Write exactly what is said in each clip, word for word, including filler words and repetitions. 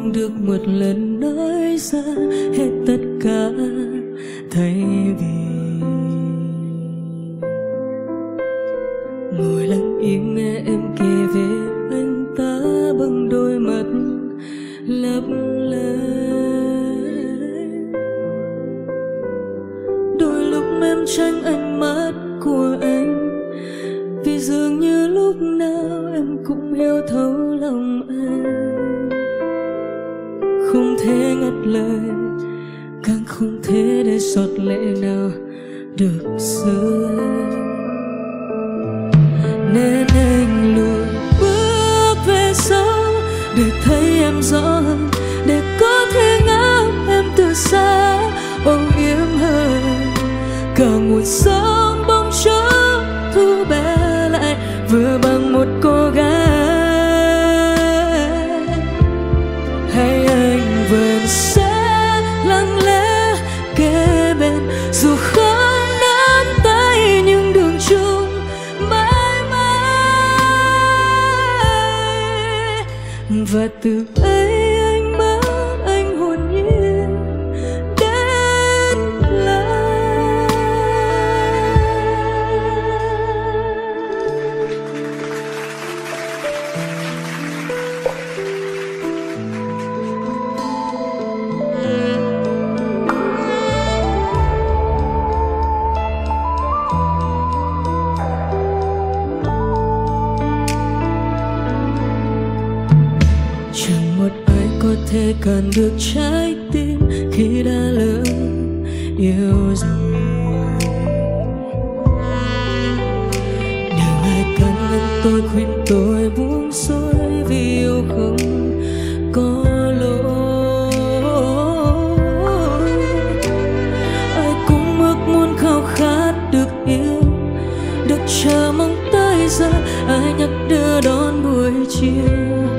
không được một lần nói ra hết tất cả, thay vì ngồi lặng im nghe em kể về anh ta bằng đôi mắt lấp lánh. Đôi lúc em tránh ánh mắt của anh, vì dường như lúc nào em cũng hiểu thấu lòng anh. Không thể ngắt lời, càng không thể để giọt lệ nào được rơi, nên anh lùi bước về sau để thấy em rõ hơn, để có thể ngắm em từ xa, âu yếm hơn cả nguồn sóng bóng chốc thu bé lại vừa bằng một cô gái. Hay anh vẫn sẽ lặng lẽ kế bên, dù không nắm tay nhưng đường chung mãi mãi. Và từ ấy anh mất anh hồn nhiên đến lại. Chẳng một ai có thể cản được trái tim khi đã lỡ yêu rồi. Nếu ai cần ngăn tôi, khuyên tôi buông xuôi, vì yêu không có lỗi. Ai cũng ước muốn khao khát được yêu, được chờ mong tới giờ. Ai nhắc đưa đón buổi chiều,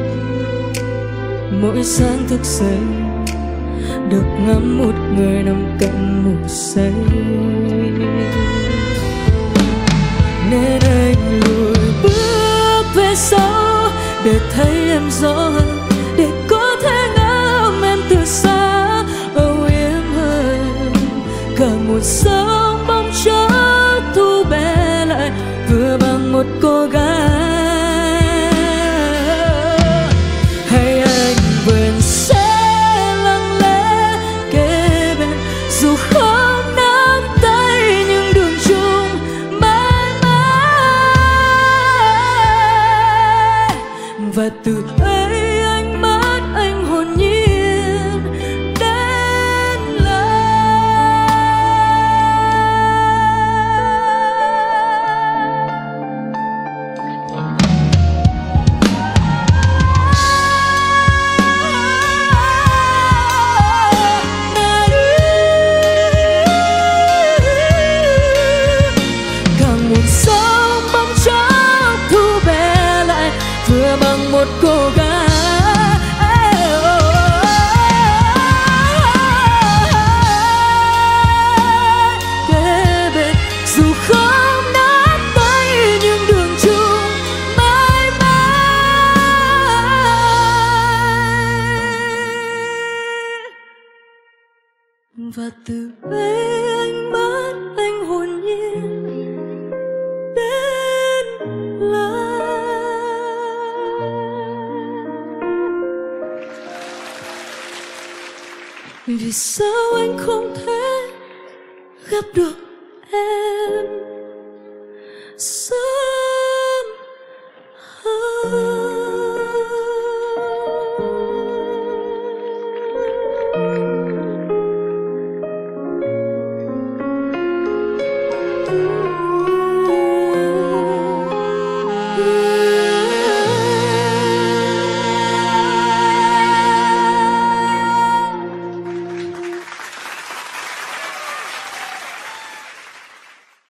mỗi sáng thức dậy được ngắm một người nằm cạnh một giây. Nên anh lùi bước về sau để thấy em rõ hơn, để có thể ngắm em từ xa, âu yếm hơn cả một sóng bóng chốc thu bé lại vừa bằng một cô gái. Hay anh vẫn sẽ lặng lẽ kế bên, dù không nắm tay nhưng đường chung mãi mãi. Và từ ấy anh mất anh hồn nhiên đến lại. Càng một sóng bóng chốc thu bé lại vừa bằng một cô gái. Kế bên, dù không nắm tay nhưng đường chung mãi mãi. Và từ ấy anh mất anh hồn nhiên đến lại. Vì sao anh không thể gặp được em sớm hơn?